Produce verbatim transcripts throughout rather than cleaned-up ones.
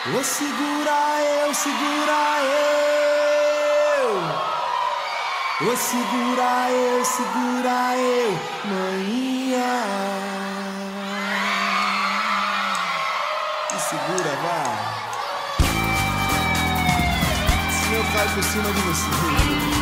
Ô, segura eu, segura eu. Ô, segura eu, segura eu, maninha. Me segura, vai. Se eu caio por cima de você.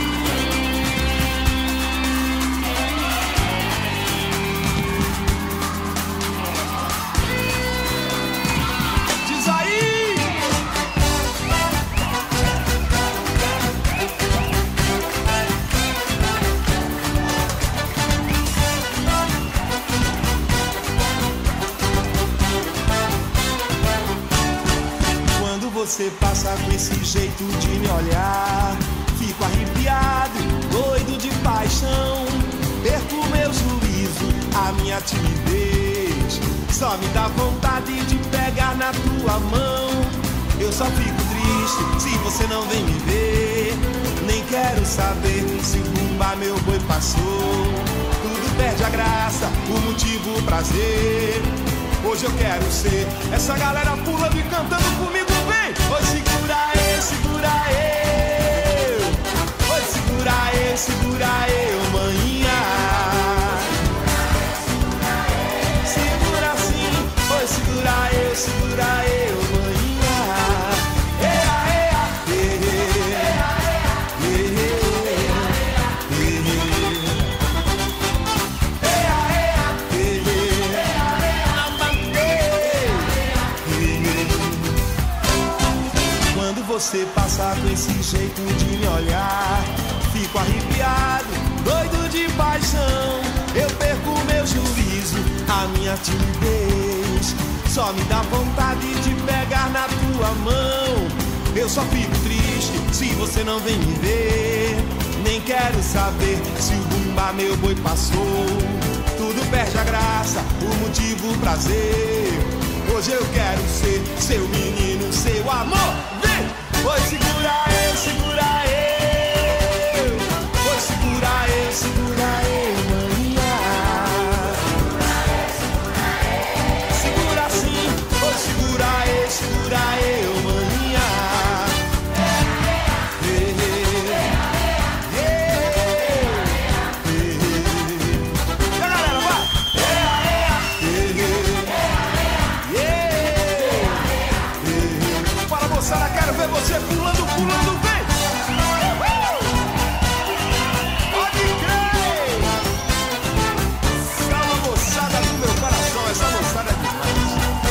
Você passa com esse jeito de me olhar, fico arrepiado, doido de paixão. Perco meu juízo, a minha timidez só me dá vontade de pegar na tua mão. Eu só fico triste se você não vem me ver. Nem quero saber se o bumba meu boi passou. Tudo perde a graça, o motivo, o prazer. Hoje eu quero ser essa galera pulando e cantando comigo, vem! Oi, segura eu, segura eu. Oi, segura eu, segura eu, maninha. Segura assim. Oi, segura eu, segura eu, maninha. Ea, ea, ea, Você passa com esse jeito de me olhar, fico arrepiado, doido de paixão. Eu perco meu juízo, a minha timidez só me dá vontade de pegar na tua mão. Eu só fico triste se você não vem me ver. Nem quero saber se o bumba meu boi passou. Tudo perde a graça, o motivo, o prazer. Hoje eu quero ser seu menino, seu amor. Vem! Oi, segura eu, segura eu. Oi, segura eu, segura eu, maninha. Segura assim. Oi, segura eu, segura eu, maninha. E a galera, vai! Fala, moçada, quero ver você pulando, pulando, vem! Pode crer! Salva, moçada do meu coração, essa moçada é demais.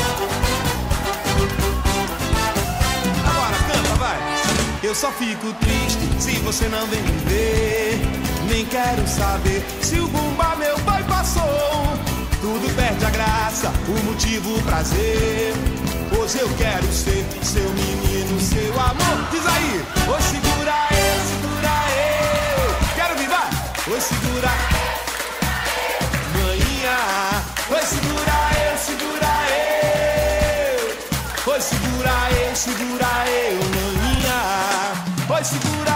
Agora, canta, vai! Eu só fico triste se você não vem me ver. Nem quero saber se o bumba meu pai passou. Tudo perde a graça, o motivo, o prazer. Hoje eu quero ser seu menino, seu amor. Diz aí, oi, segura eu, segura eu. Quero vir, vai. Oi, segura, maninha. Oi, segura eu, segura eu. Oi, segura eu, segura eu, maninha. Oi, segura